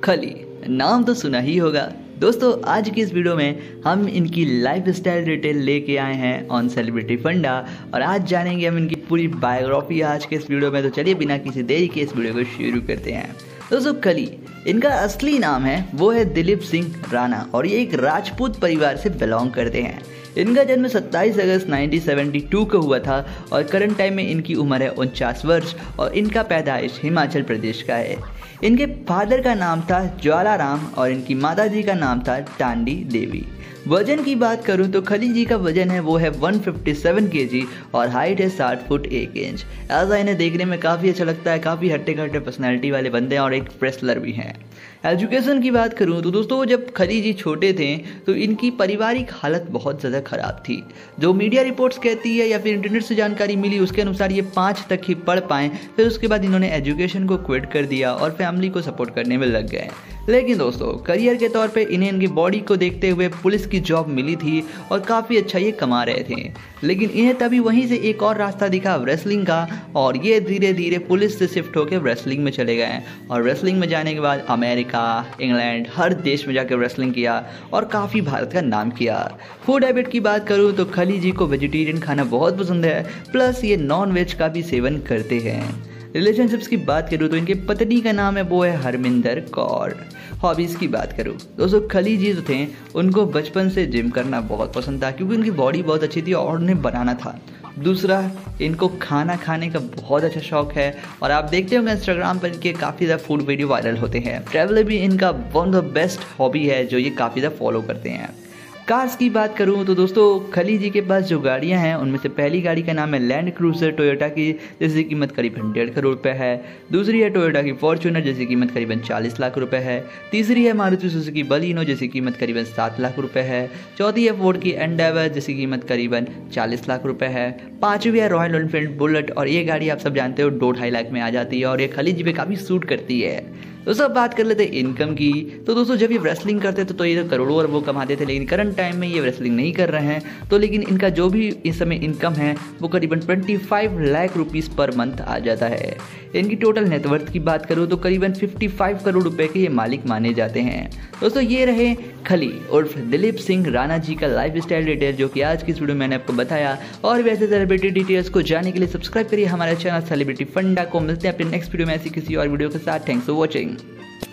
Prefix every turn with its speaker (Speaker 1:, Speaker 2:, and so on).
Speaker 1: खली, नाम तो सुना ही होगा। दोस्तों आज की इस वीडियो में हम इनकी लाइफ स्टाइल डिटेल लेके आए हैं ऑन सेलिब्रिटी फंडा और आज जानेंगे हम इनकी पूरी बायोग्राफी आज के इस वीडियो में। तो चलिए बिना किसी देरी के इस वीडियो को शुरू करते हैं। दोस्तों खली, इनका असली नाम है वो है दिलीप सिंह राणा और ये एक राजपूत परिवार से बिलोंग करते हैं। इनका जन्म 27 अगस्त 1972 को हुआ था और करंट टाइम में इनकी उम्र है 49 वर्ष और इनका पैदाइश हिमाचल प्रदेश का है। इनके फादर का नाम था ज्वालाराम और इनकी माताजी का नाम था टांडी देवी। वजन की बात करूं तो खली जी का वजन है वो है 157 kg और हाइट है 60 फुट 1 इंच। ऐसा इन्हें देखने में काफ़ी अच्छा लगता है, काफ़ी हट्टे कट्टे पर्सनैलिटी वाले बंदे हैं और एक रेसलर भी हैं। एजुकेशन की बात करूं तो दोस्तों जब खली जी छोटे थे तो इनकी पारिवारिक हालत बहुत ज़्यादा ख़राब थी। जो मीडिया रिपोर्ट्स कहती है या फिर इंटरनेट से जानकारी मिली उसके अनुसार ये 5 तक ही पढ़ पाएँ, फिर उसके बाद इन्होंने एजुकेशन को क्विट कर दिया और फैमिली को सपोर्ट करने में लग गए। लेकिन दोस्तों करियर के तौर पे इन्हें इनकी बॉडी को देखते हुए पुलिस की जॉब मिली थी और काफ़ी अच्छा ये कमा रहे थे। लेकिन इन्हें तभी वहीं से एक और रास्ता दिखा रेसलिंग का और ये धीरे धीरे पुलिस से शिफ्ट होकर रेसलिंग में चले गए और रेसलिंग में जाने के बाद अमेरिका, इंग्लैंड, हर देश में जाकर रेसलिंग किया और काफ़ी भारत का नाम किया। फूड हैबिट की बात करूँ तो खली जी को वेजिटेरियन खाना बहुत पसंद है, प्लस ये नॉन वेज का भी सेवन करते हैं। रिलेशनशिप्स की बात करूँ तो इनके पत्नी का नाम है वो है हरमिंदर कौर। हॉबीज़ की बात करूँ दोस्तों खली जी जो थे उनको बचपन से जिम करना बहुत पसंद था क्योंकि उनकी बॉडी बहुत अच्छी थी और उन्हें बनाना था। दूसरा, इनको खाना खाने का बहुत अच्छा शौक है और आप देखते होंगे इंस्टाग्राम पर इनके काफ़ी ज़्यादा फूड वीडियो वायरल होते हैं। ट्रैवल भी इनका one of the best hobby है जो ये काफ़ी ज़्यादा फॉलो करते हैं। कार्स की बात करूं तो दोस्तों खली जी के पास जो गाड़ियां हैं उनमें से पहली गाड़ी का नाम है लैंड क्रूजर टोयोटा की, जिसकी कीमत करीबन 1.5 करोड़ रुपए है। दूसरी है टोयोटा की फॉर्च्यूनर जिसकी कीमत करीबन 40 लाख रुपए है। तीसरी है मारुति सुजुकी बलिनो जिसकी कीमत करीबन 7 लाख रुपए है। चौथी है फोर्ड की एंडेवर जिसकी कीमत करीबन 40 लाख रुपए है। पांचवी है रॉयल एनफील्ड बुलेट और ये गाड़ी आप सब जानते हो 2-2.5 लाख में आ जाती है और ये खली जी पे काफ़ी सूट करती है। दोस्तों बात कर लेते हैं इनकम की। तो दोस्तों जब ये रेसलिंग करते थे तो ये करोड़ों अरबों कमाते थे, लेकिन करंट टाइम में ये रेसलिंग नहीं कर रहे हैं तो लेकिन इनका जो भी इस समय इनकम है वो करीबन 25 लाख रुपीस पर मंथ आ जाता है। इनकी टोटल नेटवर्थ की बात करूँ तो करीबन 55 करोड़ रुपए के ये मालिक माने जाते हैं। दोस्तों ये रहे खली उर्फ दिलीप सिंह राणा जी का लाइफ स्टाइल डिटेल जो कि आज की इस वीडियो में मैंने आपको बताया। और वैसे सेलिब्रिटी डिटेल्स को जानने के लिए सब्सक्राइब करिए हमारे चैनल सेलिब्रिटी फंडा को। मिलते हैं अपने नेक्स्ट वीडियो में ऐसी किसी और वीडियो के साथ। Thanks for watching.